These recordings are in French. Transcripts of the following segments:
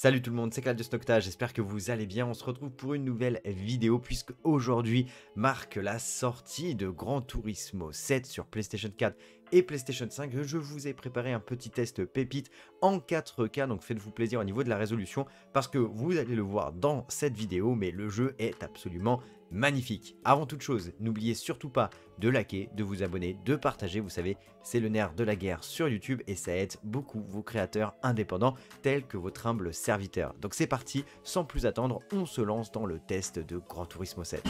Salut tout le monde, c'est Claude de Stocktage, j'espère que vous allez bien. On se retrouve pour une nouvelle vidéo puisque aujourd'hui marque la sortie de Gran Turismo 7 sur PlayStation 4 et PlayStation 5. Je vous ai préparé un petit test pépite en 4K, donc faites-vous plaisir au niveau de la résolution parce que vous allez le voir dans cette vidéo, mais le jeu est absolument magnifique. Avant toute chose, n'oubliez surtout pas de liker, de vous abonner, de partager, vous savez, c'est le nerf de la guerre sur YouTube et ça aide beaucoup vos créateurs indépendants tels que votre humble serviteur. Donc c'est parti, sans plus attendre, on se lance dans le test de Gran Turismo 7.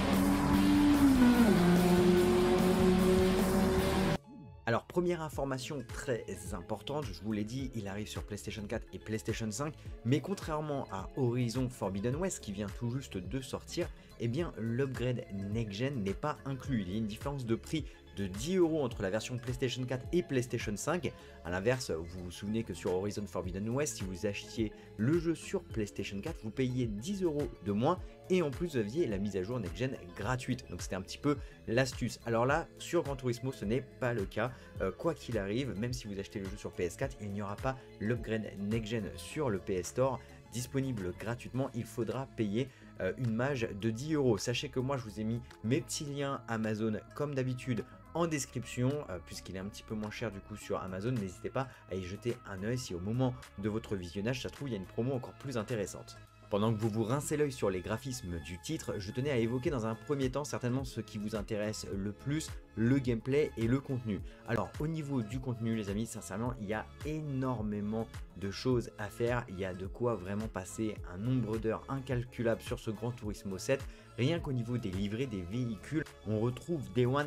Alors première information très importante, je vous l'ai dit, il arrive sur PlayStation 4 et PlayStation 5, mais contrairement à Horizon Forbidden West qui vient tout juste de sortir, eh bien l'upgrade Next Gen n'est pas inclus. Il y a une différence de prix de 10 € entre la version PlayStation 4 et PlayStation 5. A l'inverse, vous vous souvenez que sur Horizon Forbidden West, si vous achetiez le jeu sur PlayStation 4, vous payiez 10 € de moins et en plus vous aviez la mise à jour Next Gen gratuite. Donc c'était un petit peu l'astuce. Alors là, sur Gran Turismo, ce n'est pas le cas. Quoi qu'il arrive, même si vous achetez le jeu sur PS4, il n'y aura pas l'upgrade Next Gen sur le PS Store disponible gratuitement. Il faudra payer une marge de 10 €. Sachez que moi je vous ai mis mes petits liens Amazon comme d'habitude en description, puisqu'il est un petit peu moins cher du coup sur Amazon. N'hésitez pas à y jeter un œil si au moment de votre visionnage ça se trouve il y a une promo encore plus intéressante. Pendant que vous vous rincez l'œil sur les graphismes du titre, je tenais à évoquer dans un premier temps certainement ce qui vous intéresse le plus, le gameplay et le contenu. Alors au niveau du contenu les amis, sincèrement il y a énormément de choses à faire, il y a de quoi vraiment passer un nombre d'heures incalculable sur ce Gran Turismo 7. Rien qu'au niveau des livrets des véhicules, on retrouve Day One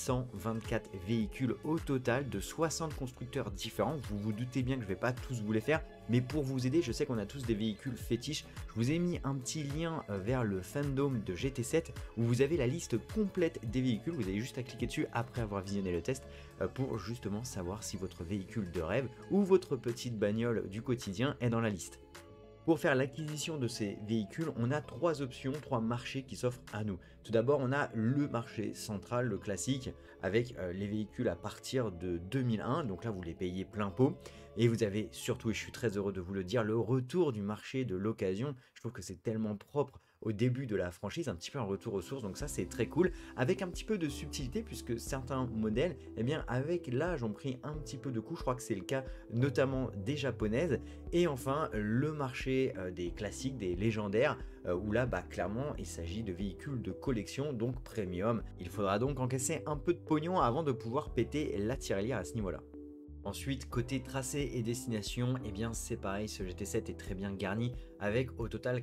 424 véhicules au total de 60 constructeurs différents. Vous vous doutez bien que je ne vais pas tous vous les faire, mais pour vous aider, je sais qu'on a tous des véhicules fétiches. Je vous ai mis un petit lien vers le fandom de GT7 où vous avez la liste complète des véhicules. Vous avez juste à cliquer dessus après avoir visionné le test pour justement savoir si votre véhicule de rêve ou votre petite bagnole du quotidien est dans la liste. Pour faire l'acquisition de ces véhicules, on a trois options, trois marchés qui s'offrent à nous. Tout d'abord, on a le marché central, le classique, avec les véhicules à partir de 2001. Donc là, vous les payez plein pot. Et vous avez surtout, et je suis très heureux de vous le dire, le retour du marché de l'occasion. Je trouve que c'est tellement propre au début de la franchise, un petit peu un retour aux sources, donc ça c'est très cool, avec un petit peu de subtilité puisque certains modèles, eh bien avec l'âge ont pris un petit peu de coup, je crois que c'est le cas notamment des japonaises, et enfin le marché des classiques, des légendaires, où là clairement il s'agit de véhicules de collection, donc premium. Il faudra donc encaisser un peu de pognon avant de pouvoir péter la tirelire à ce niveau là. Ensuite, côté tracé et destination, eh bien c'est pareil, ce GT7 est très bien garni avec au total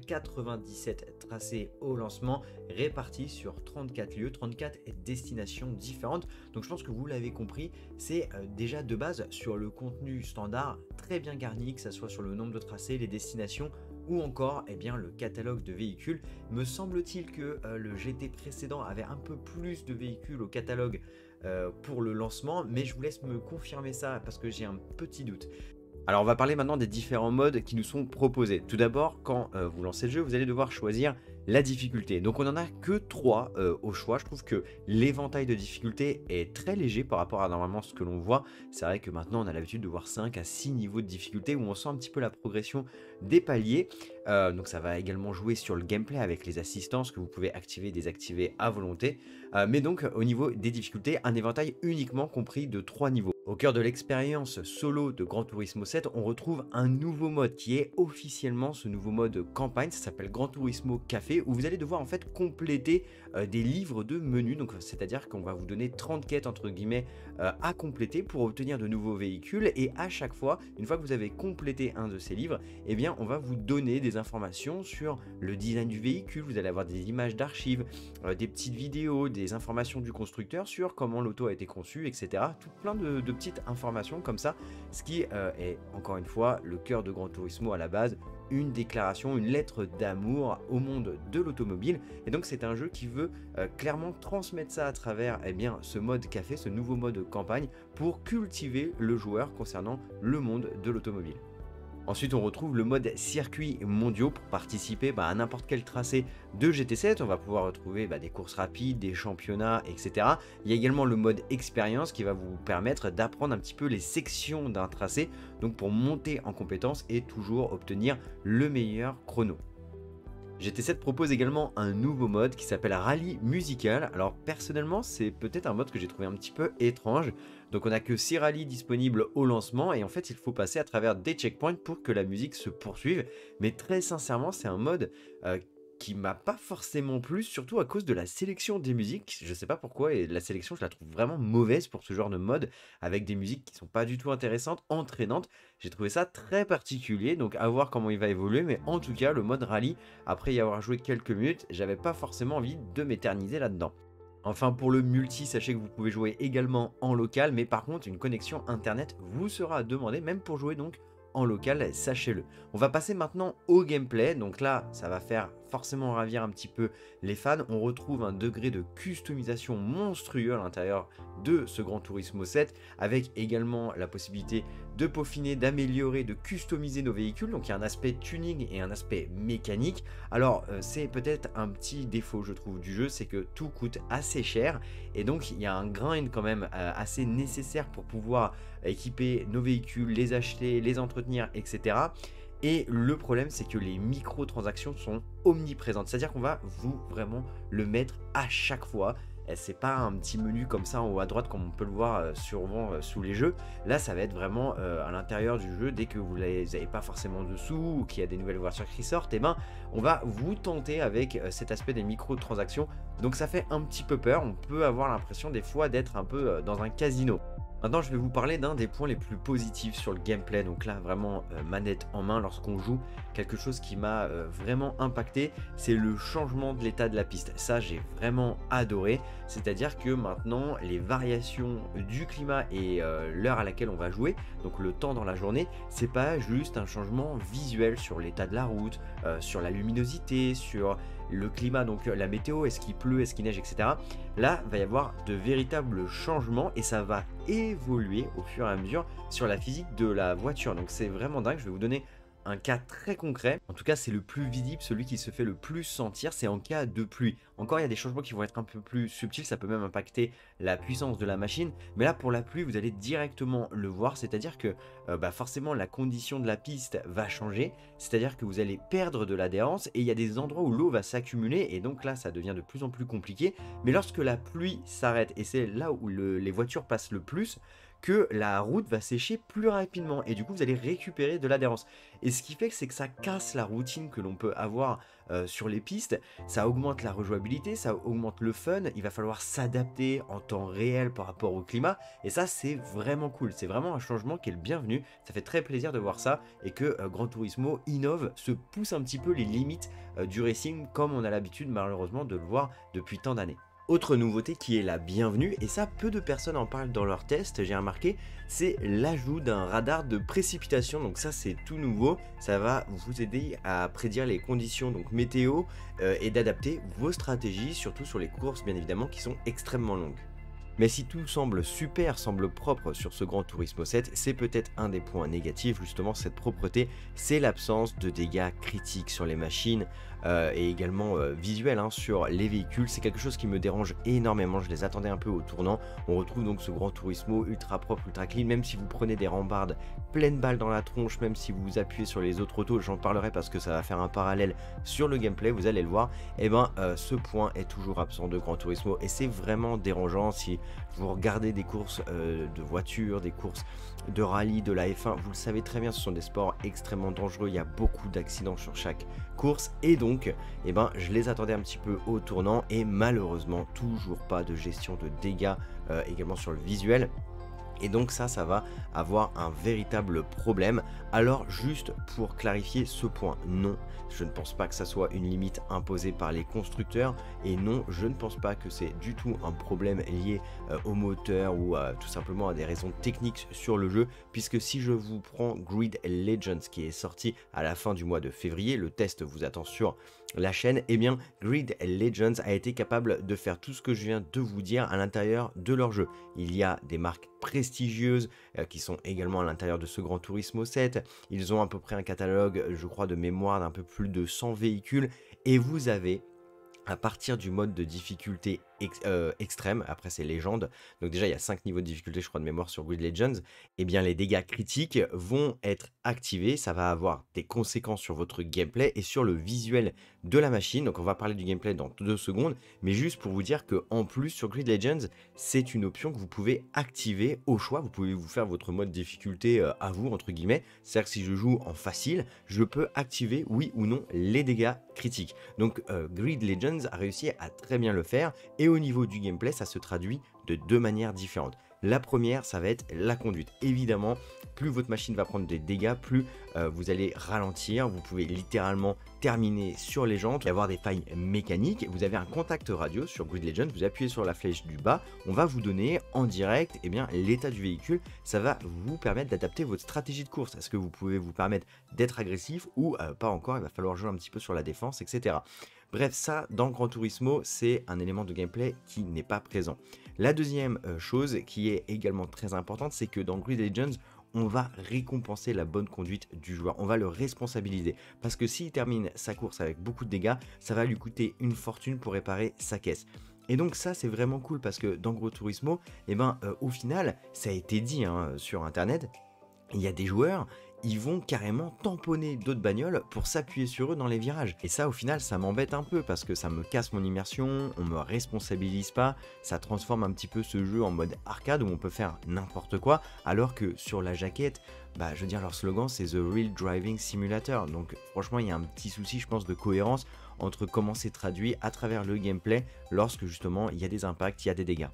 97 tracés au lancement répartis sur 34 lieux, 34 destinations différentes. Donc je pense que vous l'avez compris, c'est déjà de base sur le contenu standard très bien garni, que ce soit sur le nombre de tracés, les destinations ou encore bien, le catalogue de véhicules. Me semble-t-il que le GT précédent avait un peu plus de véhicules au catalogue pour le lancement, mais je vous laisse me confirmer ça parce que j'ai un petit doute. Alors on va parler maintenant des différents modes qui nous sont proposés. Tout d'abord, quand vous lancez le jeu, vous allez devoir choisir la difficulté. Donc on n'en a que 3 au choix. Je trouve que l'éventail de difficulté est très léger par rapport à normalement ce que l'on voit. C'est vrai que maintenant on a l'habitude de voir 5 à 6 niveaux de difficulté où on sent un petit peu la progression des paliers. Donc ça va également jouer sur le gameplay avec les assistances que vous pouvez activer et désactiver à volonté. Mais donc au niveau des difficultés, un éventail uniquement compris de 3 niveaux. Au cœur de l'expérience solo de Gran Turismo 7, on retrouve un nouveau mode qui est officiellement ce nouveau mode campagne, ça s'appelle Gran Turismo Café, où vous allez devoir en fait compléter des livres de menus, donc c'est-à-dire qu'on va vous donner 30 quêtes entre guillemets à compléter pour obtenir de nouveaux véhicules, et à chaque fois, une fois que vous avez complété un de ces livres, eh bien on va vous donner des informations sur le design du véhicule, vous allez avoir des images d'archives, des petites vidéos, des informations du constructeur sur comment l'auto a été conçue, etc. Tout plein de petites informations comme ça, ce qui est encore une fois le cœur de Gran Turismo à la base, une déclaration, une lettre d'amour au monde de l'automobile. Et donc c'est un jeu qui veut clairement transmettre ça à travers bien, ce mode café, ce nouveau mode campagne, pour cultiver le joueur concernant le monde de l'automobile. Ensuite, on retrouve le mode circuits mondiaux pour participer à n'importe quel tracé de GT7. On va pouvoir retrouver des courses rapides, des championnats, etc. Il y a également le mode expérience qui va vous permettre d'apprendre un petit peu les sections d'un tracé, donc pour monter en compétence et toujours obtenir le meilleur chrono. GT7 propose également un nouveau mode qui s'appelle Rallye Musical. Alors personnellement, c'est peut-être un mode que j'ai trouvé un petit peu étrange. Donc on n'a que 6 rallyes disponibles au lancement et en fait il faut passer à travers des checkpoints pour que la musique se poursuive. Mais très sincèrement, c'est un mode qui m'a pas forcément plu, surtout à cause de la sélection des musiques. Je sais pas pourquoi, et la sélection je la trouve vraiment mauvaise pour ce genre de mode, avec des musiques qui sont pas du tout intéressantes, entraînantes. J'ai trouvé ça très particulier, donc à voir comment il va évoluer, mais en tout cas le mode rallye, après y avoir joué quelques minutes, j'avais pas forcément envie de m'éterniser là-dedans. Enfin, pour le multi, sachez que vous pouvez jouer également en local, mais par contre, une connexion internet vous sera demandée, même pour jouer donc en local, sachez-le. On va passer maintenant au gameplay, donc là, ça va faire forcément ravir un petit peu les fans. On retrouve un degré de customisation monstrueux à l'intérieur de ce Gran Turismo 7, avec également la possibilité de peaufiner, d'améliorer, de customiser nos véhicules. Donc il y a un aspect tuning et un aspect mécanique. Alors c'est peut-être un petit défaut je trouve du jeu, c'est que tout coûte assez cher et donc il y a un grind quand même assez nécessaire pour pouvoir équiper nos véhicules, les acheter, les entretenir, etc. Et le problème, c'est que les microtransactions sont omniprésentes. C'est-à-dire qu'on va vraiment le mettre à chaque fois. C'est pas un petit menu comme ça en haut à droite comme on peut le voir souvent sous les jeux. Là, ça va être vraiment à l'intérieur du jeu. Dès que vous n'avez pas forcément de sous ou qu'il y a des nouvelles voitures qui sortent, et on va vous tenter avec cet aspect des microtransactions. Donc ça fait un petit peu peur. On peut avoir l'impression des fois d'être un peu dans un casino. Maintenant, je vais vous parler d'un des points les plus positifs sur le gameplay. Donc là, vraiment manette en main lorsqu'on joue. Quelque chose qui m'a vraiment impacté, c'est le changement de l'état de la piste. Ça, j'ai vraiment adoré. C'est-à-dire que maintenant, les variations du climat et l'heure à laquelle on va jouer, donc le temps dans la journée, c'est pas juste un changement visuel sur l'état de la route, sur la luminosité, sur le climat, donc la météo, est-ce qu'il pleut, est-ce qu'il neige, etc. Là, il va y avoir de véritables changements et ça va évoluer au fur et à mesure sur la physique de la voiture. Donc c'est vraiment dingue, je vais vous donner un cas très concret. En tout cas, c'est le plus visible, celui qui se fait le plus sentir, c'est en cas de pluie. Encore, il y a des changements qui vont être un peu plus subtils, ça peut même impacter la puissance de la machine. Mais là, pour la pluie, vous allez directement le voir, c'est-à-dire que forcément, la condition de la piste va changer, c'est-à-dire que vous allez perdre de l'adhérence et il y a des endroits où l'eau va s'accumuler et donc là, ça devient de plus en plus compliqué. Mais lorsque la pluie s'arrête, et c'est là où les voitures passent le plus, que la route va sécher plus rapidement et du coup vous allez récupérer de l'adhérence. Et ce qui fait que c'est que ça casse la routine que l'on peut avoir sur les pistes, ça augmente la rejouabilité, ça augmente le fun, il va falloir s'adapter en temps réel par rapport au climat et ça c'est vraiment cool, c'est vraiment un changement qui est le bienvenu, ça fait très plaisir de voir ça et que Gran Turismo innove, se pousse un petit peu les limites du racing comme on a l'habitude malheureusement de le voir depuis tant d'années. Autre nouveauté qui est la bienvenue, et ça peu de personnes en parlent dans leurs tests, j'ai remarqué, c'est l'ajout d'un radar de précipitation. Donc ça c'est tout nouveau, ça va vous aider à prédire les conditions donc météo et d'adapter vos stratégies, surtout sur les courses bien évidemment qui sont extrêmement longues. Mais si tout semble super, semble propre sur ce Gran Turismo 7, c'est peut-être un des points négatifs, justement cette propreté, c'est l'absence de dégâts critiques sur les machines et également visuels sur les véhicules. C'est quelque chose qui me dérange énormément, je les attendais un peu au tournant. On retrouve donc ce Gran Turismo ultra propre, ultra clean, même si vous prenez des rambardes pleines balles dans la tronche, même si vous appuyez sur les autres autos, j'en parlerai parce que ça va faire un parallèle sur le gameplay, vous allez le voir, et ce point est toujours absent de Gran Turismo et c'est vraiment dérangeant. Si vous regardez des courses de voitures, des courses de rallye, de la F1, vous le savez très bien, ce sont des sports extrêmement dangereux, il y a beaucoup d'accidents sur chaque course et donc je les attendais un petit peu au tournant et malheureusement toujours pas de gestion de dégâts également sur le visuel. Et donc ça va avoir un véritable problème. Alors juste pour clarifier ce point, non, je ne pense pas que ça soit une limite imposée par les constructeurs. Et non, je ne pense pas que c'est du tout un problème lié au moteur ou tout simplement à des raisons techniques sur le jeu. Puisque si je vous prends Grid Legends qui est sorti à la fin du mois de février, le test vous attend sur la chaîne, Grid Legends a été capable de faire tout ce que je viens de vous dire à l'intérieur de leur jeu. Il y a des marques prestigieuses prestigieuses qui sont également à l'intérieur de ce Gran Turismo 7. Ils ont à peu près un catalogue, je crois, de mémoire d'un peu plus de 100 véhicules. Et vous avez, à partir du mode de difficulté extrême, après c'est légende, donc déjà il y a 5 niveaux de difficulté je crois de mémoire sur Grid Legends, et bien les dégâts critiques vont être activés, ça va avoir des conséquences sur votre gameplay et sur le visuel de la machine. Donc on va parler du gameplay dans 2 secondes, mais juste pour vous dire que en plus sur Grid Legends, c'est une option que vous pouvez activer au choix, vous pouvez vous faire votre mode difficulté à vous entre guillemets, c'est-à-dire que si je joue en facile, je peux activer oui ou non les dégâts critiques. Donc Grid Legends a réussi à très bien le faire, et au niveau du gameplay, ça se traduit de 2 manières différentes. La première, ça va être la conduite. Évidemment, plus votre machine va prendre des dégâts, plus vous allez ralentir. Vous pouvez littéralement terminer sur les jantes et avoir des failles mécaniques. Vous avez un contact radio sur Grid Legends, vous appuyez sur la flèche du bas, on va vous donner en direct l'état du véhicule. Ça va vous permettre d'adapter votre stratégie de course. Est-ce que vous pouvez vous permettre d'être agressif ou pas encore? Il va falloir jouer un petit peu sur la défense, etc. Bref, ça, dans Gran Turismo, c'est un élément de gameplay qui n'est pas présent. La deuxième chose qui est également très importante, c'est que dans Grid Legends, on va récompenser la bonne conduite du joueur, on va le responsabiliser. Parce que s'il termine sa course avec beaucoup de dégâts, ça va lui coûter une fortune pour réparer sa caisse. Et donc ça c'est vraiment cool parce que dans Gran Turismo, au final, ça a été dit sur internet, il y a des joueurs, ils vont carrément tamponner d'autres bagnoles pour s'appuyer sur eux dans les virages. Et ça, au final, ça m'embête un peu parce que ça me casse mon immersion, on me responsabilise pas, ça transforme un petit peu ce jeu en mode arcade où on peut faire n'importe quoi, alors que sur la jaquette, je veux dire, leur slogan c'est The Real Driving Simulator. Donc franchement, il y a un petit souci, je pense, de cohérence entre comment c'est traduit à travers le gameplay lorsque justement il y a des impacts, il y a des dégâts.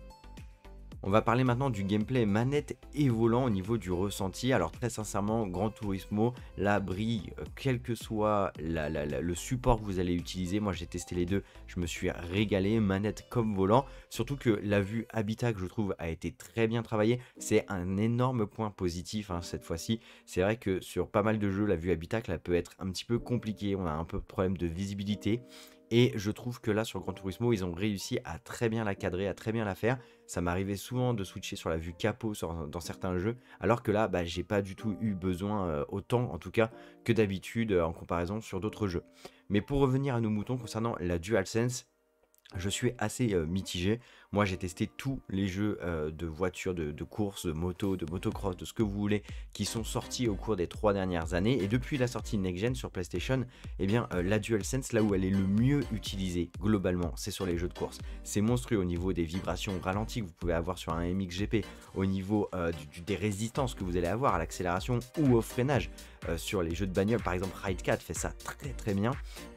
On va parler maintenant du gameplay manette et volant au niveau du ressenti. Alors très sincèrement, Gran Turismo, la brille, quel que soit le support que vous allez utiliser, moi j'ai testé les deux, je me suis régalé, manette comme volant. Surtout que la vue habitat que je trouve a été très bien travaillée, c'est un énorme point positif cette fois-ci. C'est vrai que sur pas mal de jeux, la vue habitat elle peut être un petit peu compliquée, on a un peu de problème de visibilité. Et je trouve que là, sur Gran Turismo, ils ont réussi à très bien la cadrer, à très bien la faire. Ça m'arrivait souvent de switcher sur la vue capot dans certains jeux, alors que là, j'ai pas du tout eu besoin, autant en tout cas, que d'habitude en comparaison sur d'autres jeux. Mais pour revenir à nos moutons concernant la DualSense, je suis assez mitigé. Moi, j'ai testé tous les jeux de voitures, de course, de moto, de motocross, de ce que vous voulez, qui sont sortis au cours des 3 dernières années. Et depuis la sortie Next Gen sur PlayStation, la DualSense, là où elle est le mieux utilisée globalement, c'est sur les jeux de course. C'est monstrueux au niveau des vibrations ralenties que vous pouvez avoir sur un MXGP, au niveau des résistances que vous allez avoir à l'accélération ou au freinage. Sur les jeux de bagnole, par exemple, Ride 4 fait ça très très bien.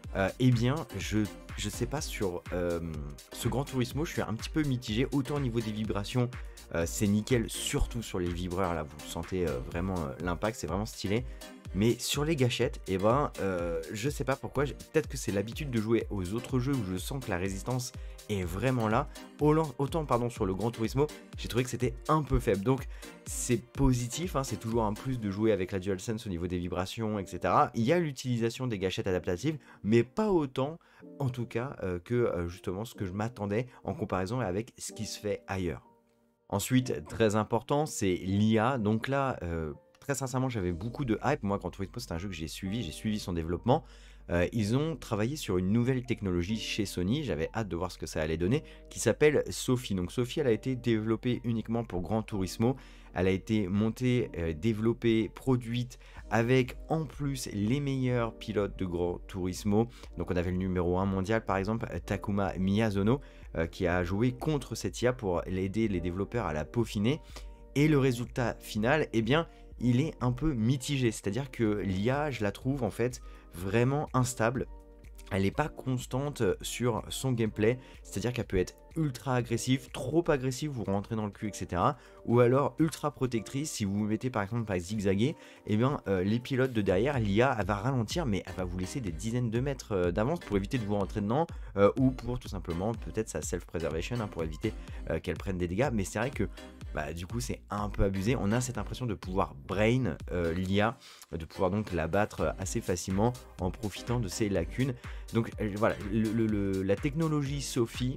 Je sais pas, sur ce Gran Turismo, je suis un petit peu mitigé. Autant au niveau des vibrations, c'est nickel, surtout sur les vibreurs, là vous sentez vraiment l'impact, c'est vraiment stylé. Mais sur les gâchettes, je sais pas pourquoi, peut-être que c'est l'habitude de jouer aux autres jeux où je sens que la résistance est vraiment là. Autant sur le Gran Turismo, j'ai trouvé que c'était un peu faible. Donc c'est positif, c'est toujours un plus de jouer avec la DualSense au niveau des vibrations, etc. Il y a l'utilisation des gâchettes adaptatives, mais pas autant, en tout cas, que justement ce que je m'attendais en comparaison avec ce qui se fait ailleurs. Ensuite, très important, c'est l'IA. Donc là, très sincèrement, j'avais beaucoup de hype. Moi, Gran Turismo, c'est un jeu que j'ai suivi son développement. Ils ont travaillé sur une nouvelle technologie chez Sony, j'avais hâte de voir ce que ça allait donner, qui s'appelle Sophie. Donc Sophie, elle a été développée uniquement pour Gran Turismo. Elle a été montée, développée, produite avec en plus les meilleurs pilotes de Gran Turismo. Donc on avait le numéro 1 mondial par exemple, Takuma Miyazono, qui a joué contre cette IA pour aider les développeurs à la peaufiner. Et le résultat final, il est un peu mitigé. C'est-à-dire que l'IA, je la trouve en fait vraiment instable. Elle n'est pas constante sur son gameplay, c'est-à-dire qu'elle peut être ultra agressive, trop agressive, vous rentrez dans le cul, etc. Ou alors ultra protectrice, si vous vous mettez par exemple à zigzaguer, les pilotes de derrière, l'IA, elle va ralentir, mais elle va vous laisser des dizaines de mètres d'avance pour éviter de vous rentrer dedans, ou pour tout simplement, peut-être sa self-preservation, pour éviter qu'elle prenne des dégâts. Mais c'est vrai que du coup c'est un peu abusé, on a cette impression de pouvoir brain l'IA, de pouvoir donc la battre assez facilement en profitant de ses lacunes. Donc voilà, la technologie Sophie,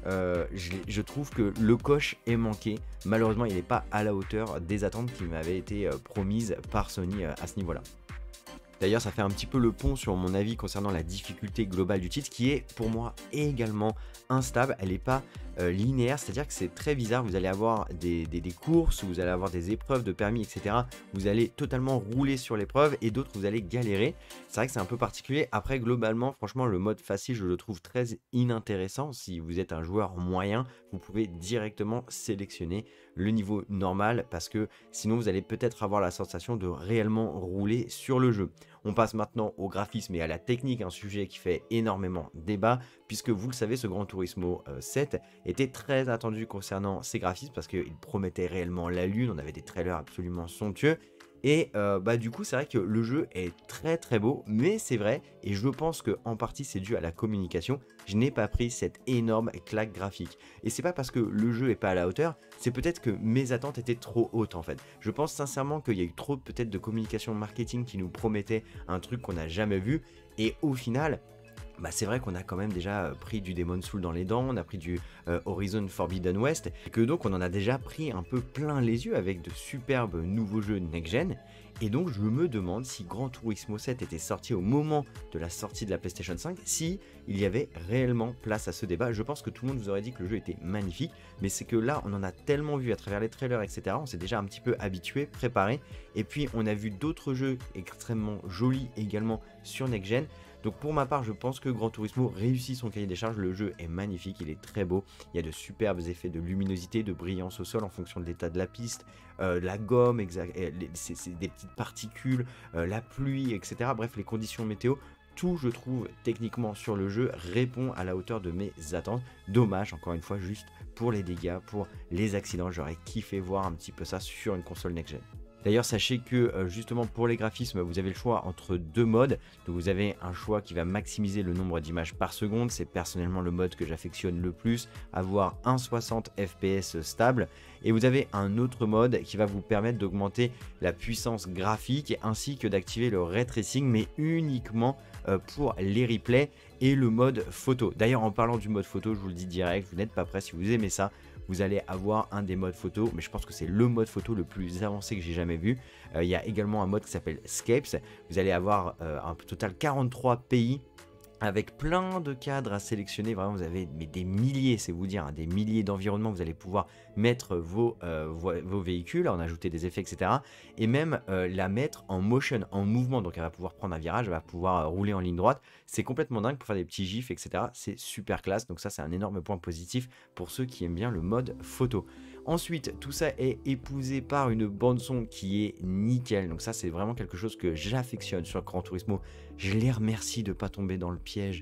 je trouve que le coche est manqué. Malheureusement, il n'est pas à la hauteur des attentes qui m'avaient été promises par Sony à ce niveau-là. D'ailleurs, ça fait un petit peu le pont sur mon avis concernant la difficulté globale du titre, qui est pour moi également instable. Elle n'est pas linéaire, c'est-à-dire que c'est très bizarre. Vous allez avoir des courses, vous allez avoir des épreuves de permis, etc. Vous allez totalement rouler sur l'épreuve et d'autres, vous allez galérer. C'est vrai que c'est un peu particulier. Après, globalement, franchement, le mode facile, je le trouve très inintéressant. Si vous êtes un joueur moyen, vous pouvez directement sélectionner le niveau normal parce que sinon, vous allez peut-être avoir la sensation de réellement rouler sur le jeu. On passe maintenant au graphisme et à la technique, un sujet qui fait énormément débat, puisque vous le savez, ce Gran Turismo 7 était très attendu concernant ses graphismes, parce qu'il promettait réellement la lune, on avait des trailers absolument somptueux, et du coup c'est vrai que le jeu est très très beau, mais c'est vrai, et je pense qu'en partie c'est dû à la communication, je n'ai pas pris cette énorme claque graphique. Et c'est pas parce que le jeu est pas à la hauteur, c'est peut-être que mes attentes étaient trop hautes en fait. Je pense sincèrement qu'il y a eu trop peut-être de communication marketing qui nous promettait un truc qu'on n'a jamais vu, et au final, c'est vrai qu'on a quand même déjà pris du Demon's Souls dans les dents, on a pris du Horizon Forbidden West, et que donc on en a déjà pris un peu plein les yeux avec de superbes nouveaux jeux next-gen. Et donc je me demande si Gran Turismo 7 était sorti au moment de la sortie de la PlayStation 5, si il y avait réellement place à ce débat. Je pense que tout le monde vous aurait dit que le jeu était magnifique, mais c'est que là on en a tellement vu à travers les trailers, etc. On s'est déjà un petit peu habitué, préparé, et puis on a vu d'autres jeux extrêmement jolis également sur next gen. Donc pour ma part, je pense que Gran Turismo réussit son cahier des charges, le jeu est magnifique, il est très beau, il y a de superbes effets de luminosité, de brillance au sol en fonction de l'état de la piste, la gomme, c'est des petites particules, la pluie, etc. Bref, les conditions météo, tout je trouve techniquement sur le jeu répond à la hauteur de mes attentes. Dommage, encore une fois, juste pour les dégâts, pour les accidents, j'aurais kiffé voir un petit peu ça sur une console next-gen. D'ailleurs, sachez que justement pour les graphismes, vous avez le choix entre deux modes. Donc vous avez un choix qui va maximiser le nombre d'images par seconde. C'est personnellement le mode que j'affectionne le plus, avoir un 60 fps stable. Et vous avez un autre mode qui va vous permettre d'augmenter la puissance graphique ainsi que d'activer le ray tracing, mais uniquement pour les replays et le mode photo. D'ailleurs, en parlant du mode photo, je vous le dis direct, vous n'êtes pas prêts, si vous aimez ça, vous allez avoir un des modes photo, mais je pense que c'est le mode photo le plus avancé que j'ai jamais vu. Il y a également un mode qui s'appelle Scapes. Vous allez avoir un total 43 pays avec plein de cadres à sélectionner. Vraiment, vous avez des milliers, c'est vous dire, des milliers d'environnements. Vous allez pouvoir mettre vos véhicules, en ajouter des effets, etc. Et même la mettre en motion, en mouvement. Donc elle va pouvoir prendre un virage, elle va pouvoir rouler en ligne droite. C'est complètement dingue pour faire des petits gifs, etc. C'est super classe. Donc ça, c'est un énorme point positif pour ceux qui aiment bien le mode photo. Ensuite, tout ça est épousé par une bande son qui est nickel. Donc ça, c'est vraiment quelque chose que j'affectionne sur Gran Turismo. Je les remercie de ne pas tomber dans le piège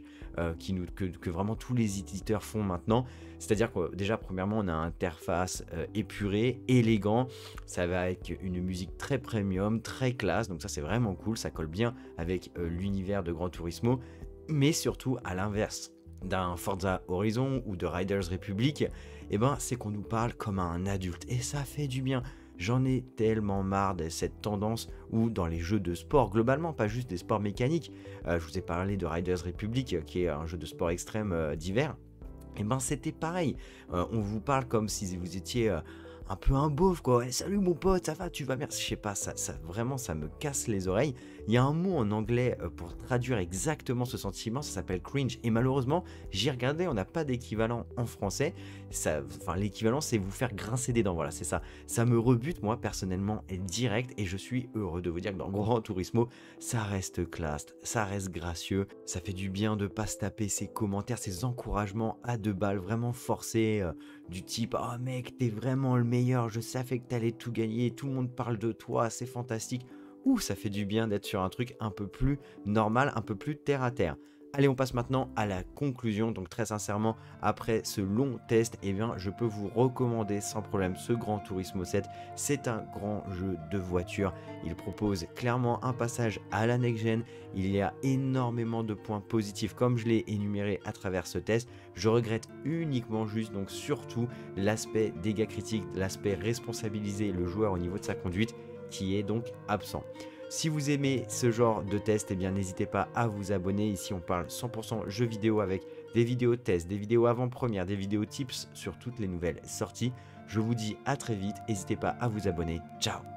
que vraiment tous les éditeurs font maintenant. C'est-à-dire que déjà, premièrement, on a une interface épurée, élégant. Ça va avec une musique très premium, très classe. Donc ça, c'est vraiment cool. Ça colle bien avec l'univers de Gran Turismo. Mais surtout, à l'inverse d'un Forza Horizon ou de Riders Republic, c'est qu'on nous parle comme un adulte. Et ça fait du bien. J'en ai tellement marre de cette tendance où dans les jeux de sport, globalement, pas juste des sports mécaniques, je vous ai parlé de Riders Republic, qui est un jeu de sport extrême d'hiver, c'était pareil. On vous parle comme si vous étiez un peu un beauf, quoi. Ouais, salut mon pote, ça va, tu vas bien? Je sais pas, ça vraiment, ça me casse les oreilles. Il y a un mot en anglais pour traduire exactement ce sentiment, ça s'appelle cringe. Et malheureusement, j'ai regardé, on n'a pas d'équivalent en français. L'équivalent, c'est vous faire grincer des dents. Voilà, c'est ça. Ça me rebute, moi, personnellement, et direct. Et je suis heureux de vous dire que dans Gran Turismo, ça reste classe, ça reste gracieux. Ça fait du bien de pas se taper ces commentaires, ces encouragements à deux balles, vraiment forcés, du type « Oh mec, t'es vraiment le meilleur, je savais que t'allais tout gagner, tout le monde parle de toi, c'est fantastique. » Ouh, ça fait du bien d'être sur un truc un peu plus normal, un peu plus terre à terre. Allez, on passe maintenant à la conclusion. Donc très sincèrement, après ce long test, je peux vous recommander sans problème ce Gran Turismo 7. C'est un grand jeu de voiture. Il propose clairement un passage à la next-gen. Il y a énormément de points positifs comme je l'ai énuméré à travers ce test. Je regrette uniquement juste, donc surtout, l'aspect dégâts critiques, l'aspect responsabiliser le joueur au niveau de sa conduite qui est donc absent. Si vous aimez ce genre de test, n'hésitez pas à vous abonner. Ici, on parle 100% jeux vidéo avec des vidéos tests, des vidéos avant-première, des vidéos tips sur toutes les nouvelles sorties. Je vous dis à très vite, n'hésitez pas à vous abonner. Ciao!